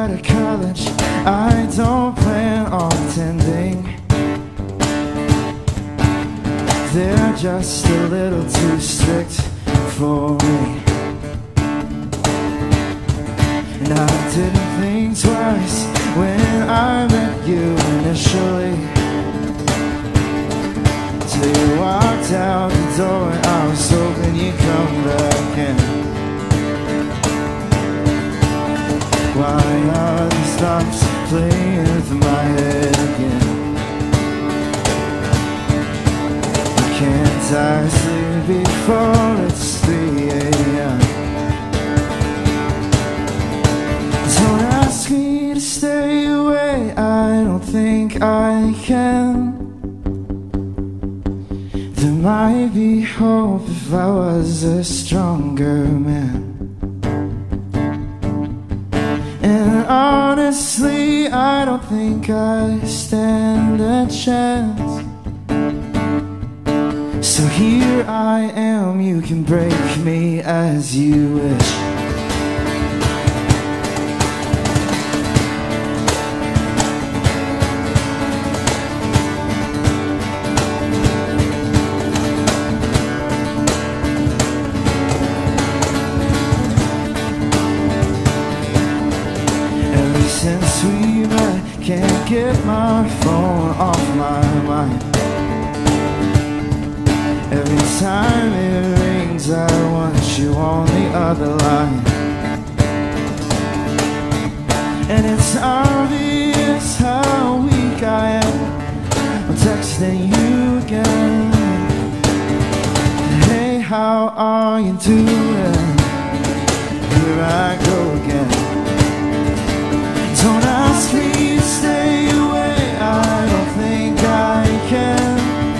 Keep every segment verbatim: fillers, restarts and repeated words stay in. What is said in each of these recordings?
out of college, I don't plan on attending. They're just a little too strict for me. And I didn't think twice when I met you initially, till you walked out the door and I was hoping you'd come back in. Why are these thoughts playing through my head again? Can't I sleep before it's three A M? Don't ask me to stay away, I don't think I can. There might be hope if I was a stronger man. And honestly, I don't think I stand a chance. So here I am, you can break me as you wish. Ever since we met, can't get my phone off my mind. Every time it rings, I want you on the other line. And it's obvious how weak I am. I'm texting you again. Hey, how are you doing? Here I go again. Don't ask me to stay away, I don't think I can.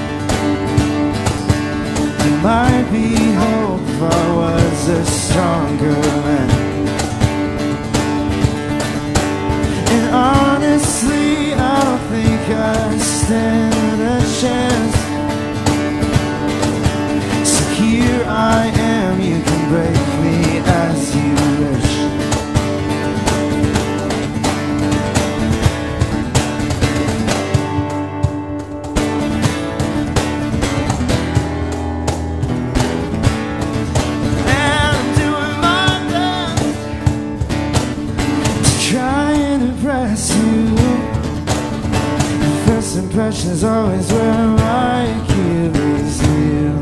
Might be hope if I was a stronger man. And honestly, I don't think I stand a chance. So here I am, you can break me as you wish. First impression is always where my Achilles heel.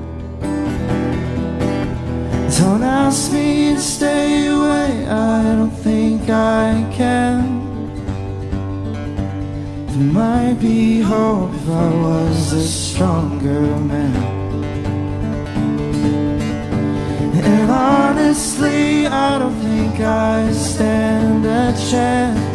Don't ask me to stay away, I don't think I can. There might be hope if I was a stronger man. And honestly, I don't think I stand a chance.